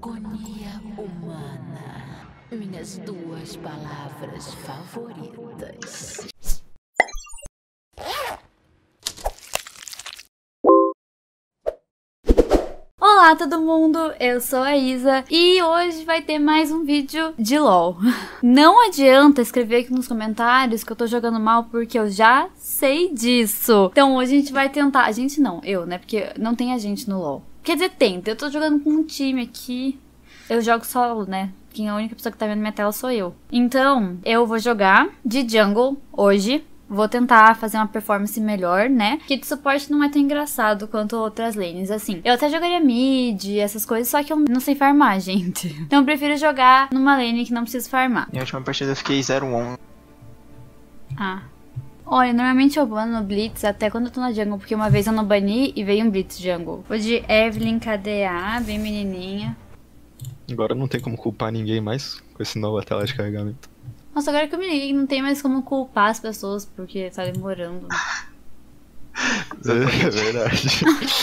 agonia humana. Minhas duas palavras favoritas. Olá todo mundo, eu sou a Isa e hoje vai ter mais um vídeo de LOL. Não adianta escrever aqui nos comentários que eu tô jogando mal porque eu já sei disso. Então hoje a gente vai tentar, a gente não, eu, né, porque não tem a gente no LOL. Quer dizer, tenta, eu tô jogando com um time aqui, eu jogo solo, né. Quem é a única pessoa que tá vendo minha tela sou eu. Então, eu vou jogar de jungle hoje. Vou tentar fazer uma performance melhor, né? Porque de suporte não é tão engraçado quanto outras lanes, assim. Eu até jogaria mid, essas coisas, só que eu não sei farmar, gente. Então eu prefiro jogar numa lane que não preciso farmar. Minha última partida eu fiquei 0-1. Ah. Olha, normalmente eu bano no Blitz até quando eu tô na jungle, porque uma vez eu não bani e veio um Blitz jungle. Vou de Evelyn KDA, bem menininha. Agora não tem como culpar ninguém mais com esse nova tela de carregamento. Nossa, agora que eu me liguei, não tem mais como culpar as pessoas porque tá demorando. É verdade.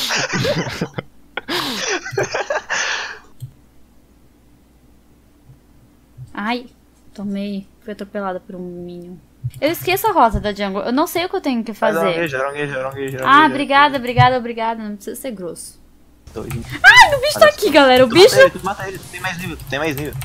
Ai, tomei. Fui atropelada por um minion. Eu esqueço a rota da jungle. Eu não sei o que eu tenho que fazer. Ah, obrigada. Não precisa ser grosso. Ai, o bicho tá aqui, galera. O bicho... Tu mata ele, tu tem mais nível.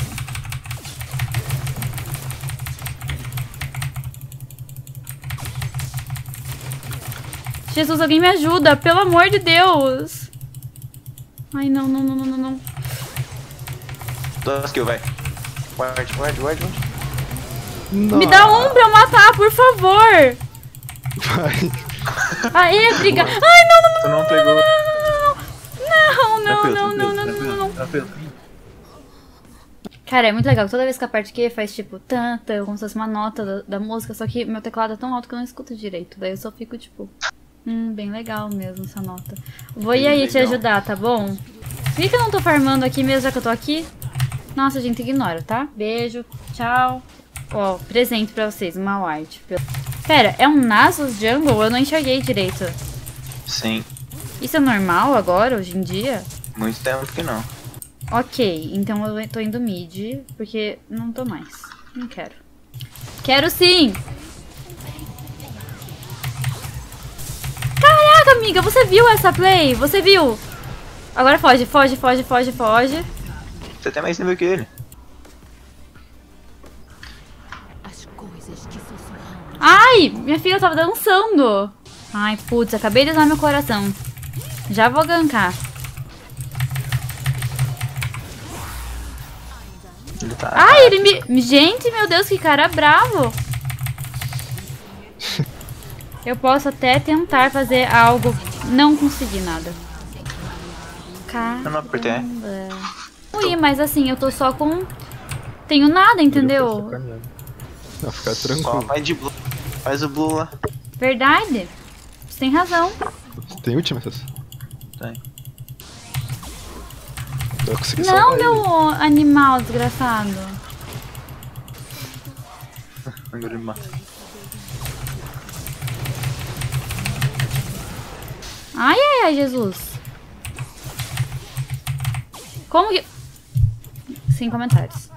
Jesus, alguém me ajuda. Pelo amor de Deus. Ai, não. 2 kills, vai. Ward. Me dá um pra eu matar, por favor. Vai. Aê, obrigada. Ai, não. Tu não pegou. Não. Tranquilo. Cara, é muito legal. Toda vez que a parte Q faz tipo tanta, como se fosse uma nota da música, só que meu teclado é tão alto que eu não escuto direito. Daí eu só fico tipo, bem legal mesmo essa nota. Vou ir aí te ajudar, tá bom? Por que eu não tô farmando aqui mesmo, já que eu tô aqui? Nossa, gente, ignora, tá? Beijo, tchau. Ó, presente pra vocês, uma ward. Pera, é um Nasus Jungle? Eu não enxerguei direito. Sim. Isso é normal agora, hoje em dia? Muito tempo que não. Ok, então eu tô indo mid, porque não tô mais. Não quero. Quero sim! Caraca, amiga, você viu essa play? Você viu? Agora foge. Você tem mais nível que ele. As coisas que sussurram. Ai, minha filha tava dançando. Ai, putz, acabei de usar meu coração. Já vou gankar. Ele tá... Ai, ele me... Gente, meu Deus, que cara bravo. Eu posso até tentar fazer algo. Não consegui nada. Eu não apertei. Ui, mas assim, eu tô só com... Tenho nada, entendeu? Não, fica Só tranquilo. vai de blue. Faz o blue lá. Verdade. Você tem razão. Tem última, essas? Tem. Eu consegui Não, salvar meu animal desgraçado. Agora ele mata. Ai, Jesus. Como que... Sem comentários.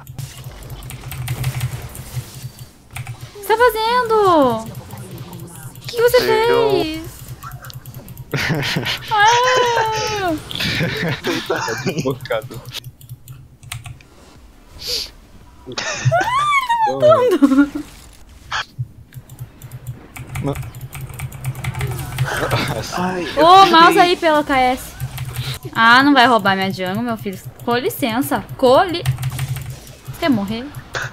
O que você tá fazendo? O que você fez? Ah! ele. Focado. Ai, Ô, mouse aí pelo KS. Ah, não vai roubar minha jungle, meu filho. Com licença. Você quer morrer?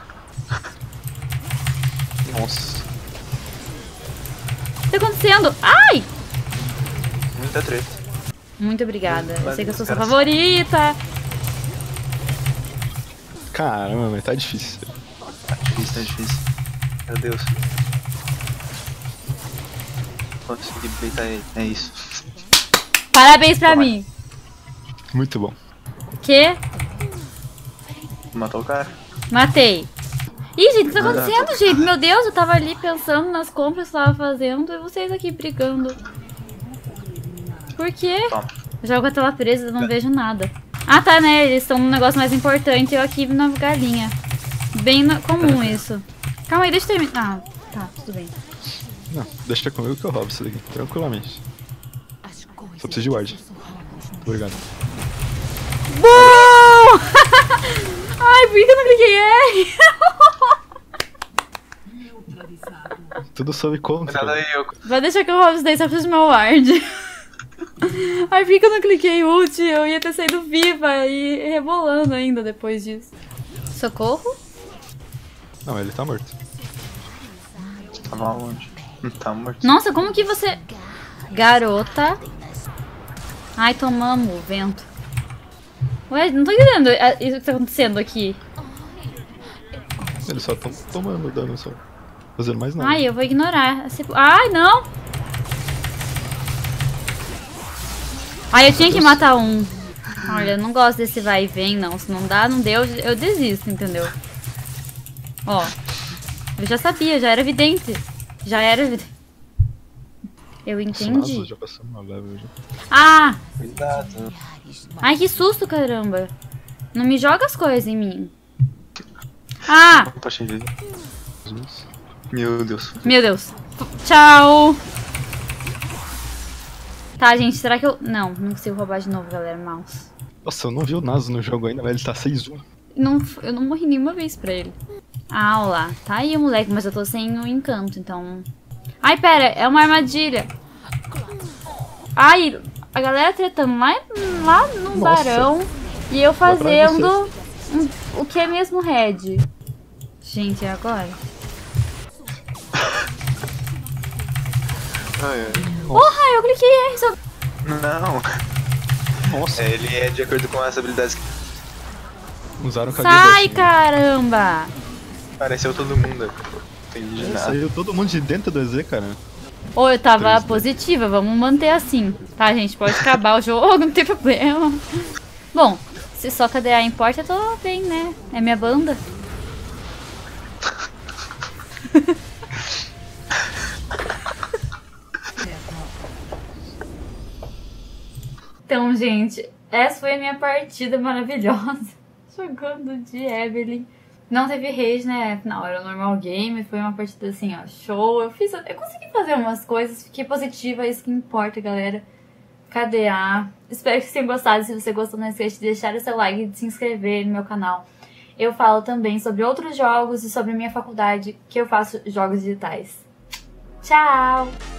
Nossa. O que tá acontecendo? Ai! Muita treta. Muito obrigada. Eu sei que eu sou sua Cara, favorita. Caramba, mas tá difícil. Tá difícil. Meu Deus. Consegui baitar ele. É isso. Parabéns pra mim. Muito bom. Que? Matou o cara. Matei. Ih, gente, o que tá acontecendo, gente? Meu Deus, eu tava ali pensando nas compras que eu tava fazendo e vocês aqui brigando. Por quê? Toma. Eu jogo com a tela presa, eu não vejo nada. Ah, tá, né? Eles estão num negócio mais importante e eu aqui na galinha. Bem comum isso. Calma aí, deixa eu terminar. Ah, tá, tudo bem. Não, deixa comigo que eu roubo isso daqui, tranquilamente. As coisas Só preciso de ward. sussurradas no Obrigado. Bom! Ai, por que eu não cliquei R? Tudo sob Cuidado controle. aí, eu. Vai deixar que eu roubo isso daí, só preciso do meu ward. Ai, por que eu não cliquei ult? Eu ia ter saído viva e rebolando ainda depois disso. Socorro? Não, ele tá morto. Tava onde? Tá morto. Nossa, como que você... Garota. Ai, tomamos o vento. Ué, não tô entendendo isso que tá acontecendo aqui. Eles só estão tomando dano, só. Fazendo mais nada. Ai, eu vou ignorar. Ai, não! Ai, eu tinha que matar um. Olha, eu não gosto desse vai e vem, não. Se não dá, não deu, eu desisto, entendeu? Ó. Eu já sabia, já era evidente. Já era evidente. Eu entendi. Nossa, já passou uma level já. Ah! Cuidado. Ai, que susto, caramba. Não me joga as coisas em mim. Ah! Opa, cheio. Meu Deus. Meu Deus. Tchau. Tá, gente, será que eu... Não consigo roubar de novo, galera. Mouse. Nossa, eu não vi o Naso no jogo ainda, mas ele tá 6-1. Não, eu não morri nenhuma vez pra ele. Ah, olha lá. Tá aí, moleque, mas eu tô sem o encanto, então... Ai, pera, é uma armadilha. Ai, a galera tretando lá no Nossa. varão e eu Vai pra fazendo o que é mesmo Red. Gente, e agora? Ai, ai. Porra, eu cliquei R só... Não. Nossa, Ele é de acordo com as habilidades que usaram com a Sai, assim. caramba! apareceu todo mundo. Não entendi nada. Saiu todo mundo de dentro do EZ, cara. Ou eu tava 3D. positiva, vamos manter assim. Tá, gente, pode acabar o jogo, não tem problema. Bom, se só KDA importa, eu tô bem, né? É minha banda. Então, gente, essa foi a minha partida maravilhosa. Jogando de Evelyn. Não teve rage, né? Não, era normal game. Foi uma partida assim, ó, show. Eu consegui fazer umas coisas. Fiquei positiva, é isso que importa, galera. KDA. Espero que vocês tenham gostado. Se você gostou, não esqueça de deixar o seu like e de se inscrever no meu canal. Eu falo também sobre outros jogos e sobre a minha faculdade, que eu faço jogos digitais. Tchau!